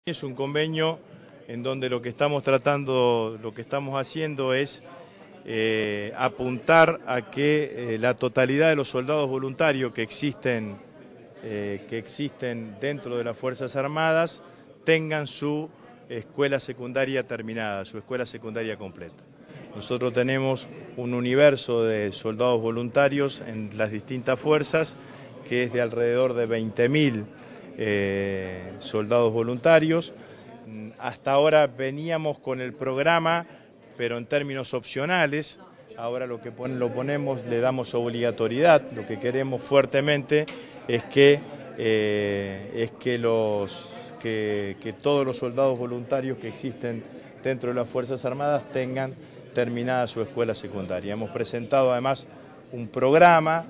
Es un convenio en donde lo que estamos tratando, lo que estamos haciendo es apuntar a que la totalidad de los soldados voluntarios que existen dentro de las Fuerzas Armadas tengan su escuela secundaria terminada, su escuela secundaria completa. Nosotros tenemos un universo de soldados voluntarios en las distintas fuerzas que es de alrededor de 20.000 soldados voluntarios. Hasta ahora veníamos con el programa, pero en términos opcionales. Ahora lo ponemos, le damos obligatoriedad. Lo que queremos fuertemente es que todos los soldados voluntarios que existen dentro de las Fuerzas Armadas tengan terminada su escuela secundaria. Hemos presentado además un programa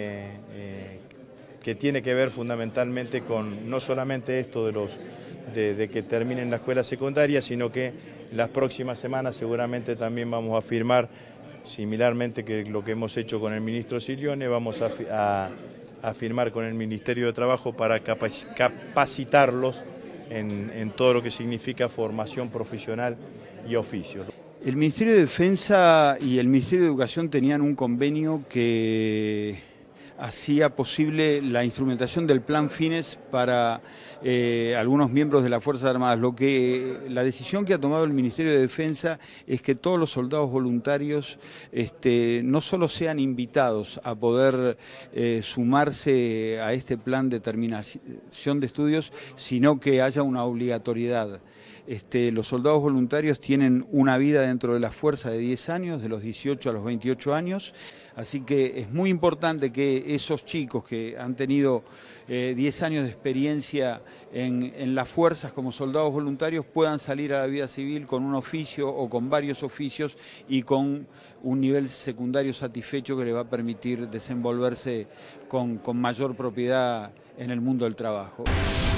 que tiene que ver fundamentalmente con no solamente esto de que terminen la escuela secundaria, sino que las próximas semanas seguramente también vamos a firmar, similarmente que lo que hemos hecho con el ministro Silione, vamos a firmar con el Ministerio de Trabajo para capacitarlos en todo lo que significa formación profesional y oficio. El Ministerio de Defensa y el Ministerio de Educación tenían un convenio que hacía posible la instrumentación del Plan Fines para algunos miembros de las Fuerzas Armadas. La decisión que ha tomado el Ministerio de Defensa es que todos los soldados voluntarios no solo sean invitados a poder sumarse a este plan de terminación de estudios, sino que haya una obligatoriedad. Los soldados voluntarios tienen una vida dentro de la fuerza de 10 años, de los 18 a los 28 años, así que es muy importante que esos chicos que han tenido 10 años de experiencia en las fuerzas como soldados voluntarios puedan salir a la vida civil con un oficio o con varios oficios y con un nivel secundario satisfecho que les va a permitir desenvolverse con mayor propiedad en el mundo del trabajo.